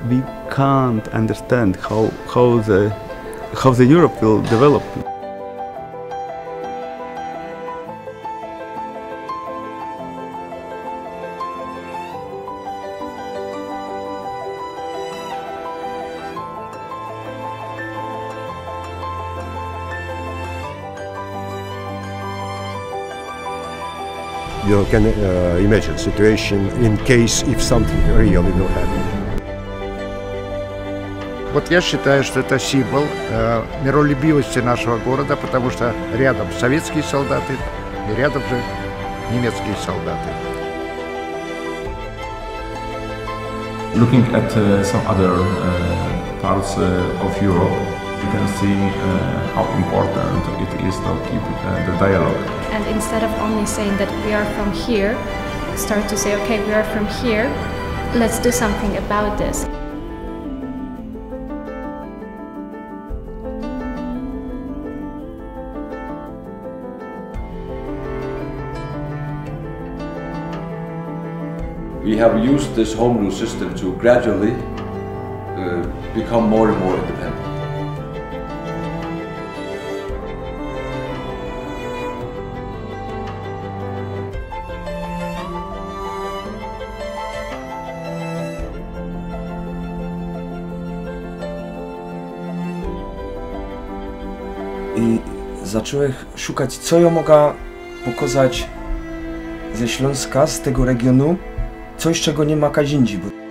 we can't understand how the Europe will develop. You can imagine situation in case if something really will happen. Вот я считаю, что это символ миролюбивости нашего города, потому что рядом советские солдаты и рядом же немецкие солдаты. Looking at some other parts of Europe, you can see how important it is to keep the dialogue. And instead of only saying that we are from here, start to say, okay, we are from here, let's do something about this. We have used this home rule system to gradually become more and more independent. I zacząłem szukać, co ja mogę pokazać ze Śląska, z tego regionu, coś, czego nie ma kazindzi.